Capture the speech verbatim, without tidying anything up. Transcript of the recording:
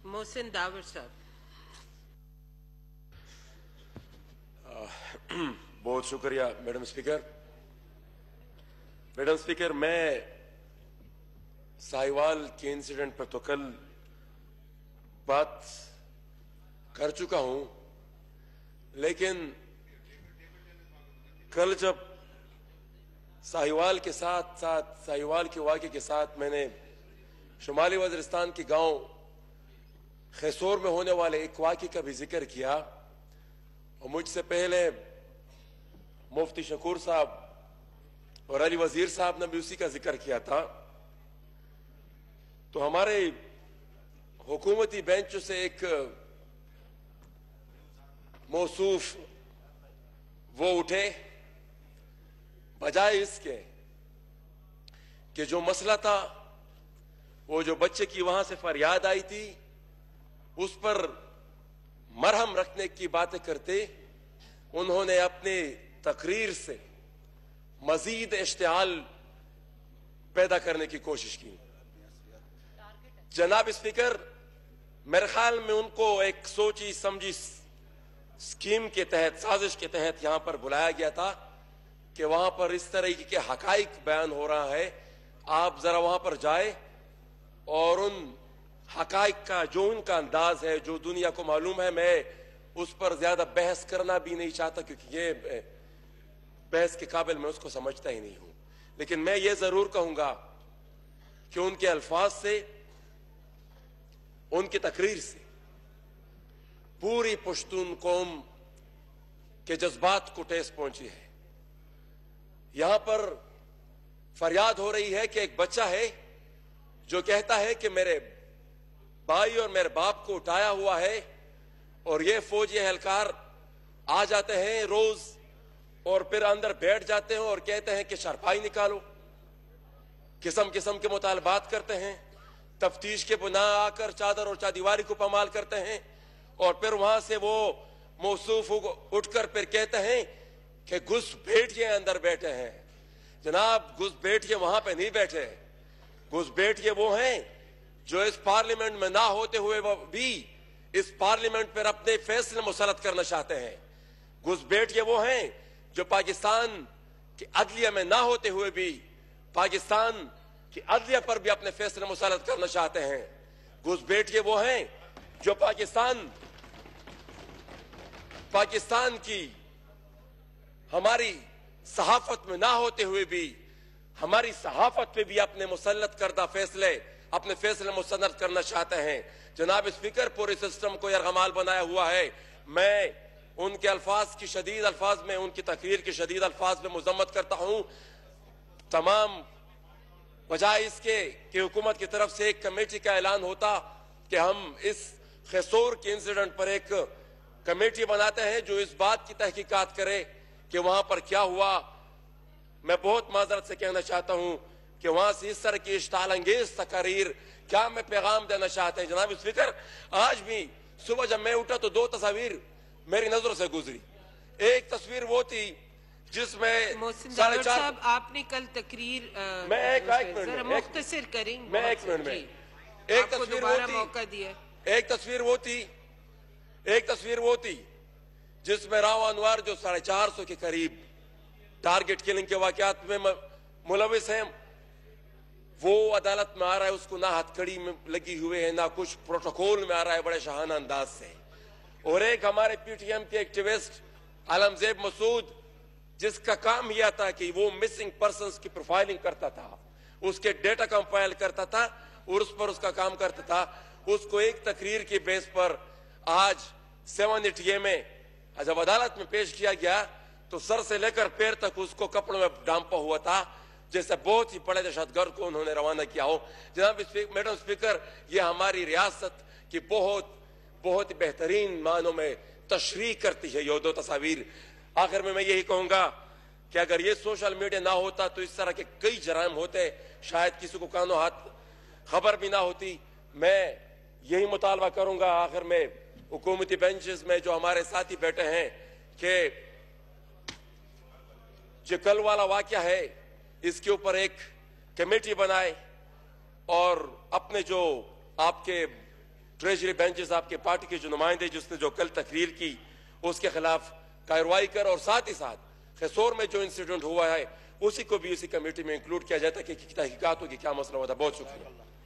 Mohsin the power साहब। बहुत शुक्रिया मैडम स्पीकर। मैडम स्पीकर, मैं साहिवाल के इंसिडेंट पर तो कल बात कर चुका हूं, लेकिन कल जब साहिवाल के साथ साथ साहिवाल के वाक़े के साथ मैंने शुमाली वज़ीरिस्तान के गांव खैसोर में होने वाले एक वाक़े का भी जिक्र किया, और मुझसे पहले मुफ्ती शकूर साहब और अली वजीर साहब ने भी उसी का जिक्र किया था, तो हमारे हुकूमती बेंच से एक मौसूफ वो उठे, बजाय इसके कि जो मसला था, वो जो बच्चे की वहां से फरियाद आई थी, उस पर मरहम रखने की बातें करते, उन्होंने अपनी तकरीर से मजीद इश्तिआल पैदा करने की कोशिश की। जनाब स्पीकर, मेरे ख्याल में उनको एक सोची समझी स्कीम के तहत, साजिश के तहत यहां पर बुलाया गया था कि वहां पर इस तरह के हकाइक बयान हो रहा है, आप जरा वहां पर जाए और उन हकाइक का जो उनका अंदाज है, जो दुनिया को मालूम है, मैं उस पर ज्यादा बहस करना भी नहीं चाहता, क्योंकि ये बहस के काबिल मैं उसको समझता ही नहीं हूं। लेकिन मैं ये जरूर कहूंगा कि उनके अल्फाज से, उनकी तकरीर से पूरी पश्तून कौम के जज्बात को ठेस पहुंची है। यहां पर फरियाद हो रही है कि एक बच्चा है जो कहता है कि मेरे भाई और मेरे बाप को उठाया हुआ है, और ये फौजी एहलकार आ जाते हैं रोज और फिर अंदर बैठ जाते हैं और कहते हैं कि शरपाई निकालो, किस्म किस्म के मुतालबात करते हैं, तफ्तीश के बुना आकर चादर और चादीवारी को पमाल करते हैं, और फिर वहां से वो मौसूफ उठकर फिर कहते हैं कि घुस बैठिए अंदर बैठे हैं। जनाब, घुस बैठिए वहां पे नहीं बैठे, घुस बैठिए वो हैं जो इस पार्लियामेंट में ना होते हुए भी इस पार्लियामेंट पर अपने फैसले मुसलत करना चाहते हैं। घुस बैठिए वो हैं जो पाकिस्तान की अदलिया में ना होते हुए भी पाकिस्तान की अदलिया पर भी अपने फैसले मुसलत करना चाहते हैं। घुस बैठिए वो हैं जो पाकिस्तान पाकिस्तान की हमारी सहाफत में ना होते हुए भी हमारी सहाफत पे भी अपने मुसल्लत करदा फैसले अपने फैसले मुसन्नत करना चाहते हैं। जनाब स्पीकर, पूरे सिस्टम को यरगमाल बनाया हुआ है। मैं उनके अल्फाज की शदीद अल्फाज में, उनकी तकरीर की शदीद अल्फाज में मुजम्मत करता हूं। तमाम बजाय इसके कि हुकूमत की तरफ से एक कमेटी का ऐलान होता कि हम इस खैसोर के इंसिडेंट पर एक कमेटी बनाते हैं जो इस बात की तहकीकात करे कि वहां पर क्या हुआ। मैं बहुत माजरत से कहना चाहता हूं कि वहां से इस तरह की इश्ताल अंगेज तकारीर क्या मैं पैगाम देना चाहते हैं। जनाब स्पीकर, आज भी सुबह जब मैं उठा तो दो तस्वीर मेरी नजरों से गुजरी। एक तस्वीर वो थी जिसमें साढ़े चार साहब आपने कल तकरीर आ, मैं एक जरा मुख्तसर करेंगे। मैं एक मिनट में एक तस्वीर वो थी मौका दिया एक तस्वीर वो थी एक तस्वीर वो थी जिसमें राव अनवर जो साढ़े चार सौ के करीब टारगेट किलिंग के वाकयात में मुलविस हैं, वो अदालत में आ रहा है, उसको ना हथकड़ी में लगी हुए है ना कुछ प्रोटोकॉल में आ रहा है, बड़े शाहाना अंदाज से। और एक हमारे पीटीएम के एक्टिविस्ट आलमजेब मसूद, जिसका काम यह था कि वो मिसिंग पर्संस की प्रोफाइलिंग करता था, उसके डेटा कंपाइल करता था और उस पर उसका काम करता था। उसको एक तकरीर की बेस पर आज सेवन एटीए में जब अदालत में पेश किया गया तो सर से लेकर पैर तक उसको कपड़ों में डांपा हुआ था, जैसे बहुत ही बड़े दहशतगर्द को उन्होंने रवाना किया हो। जनाब मैडम स्पीकर, ये हमारी रियासत की बहुत बहुत ही बेहतरीन मानों में तशरीह करती है ये दो तस्वीर। आखिर में मैं यही कहूंगा कि अगर ये सोशल मीडिया ना होता तो इस तरह के कई जराइम होते, शायद किसी को कानो हाथ खबर भी ना होती। मैं यही मुतालबा करूंगा आखिर में हुकूमती बेंचेस में जो हमारे साथी बैठे हैं कि जो कल वाला वाकया है इसके ऊपर एक कमेटी बनाए और अपने जो आपके ट्रेजरी बेंचेस आपके पार्टी के जो नुमाइंदे जिसने जो कल तकरीर की उसके खिलाफ कार्रवाई कर और साथ ही साथ खैसोर में जो इंसिडेंट हुआ है उसी को भी इसी कमेटी में इंक्लूड किया जाता है कि तहकीकात होगी क्या मसला होता है। बहुत शुक्रिया।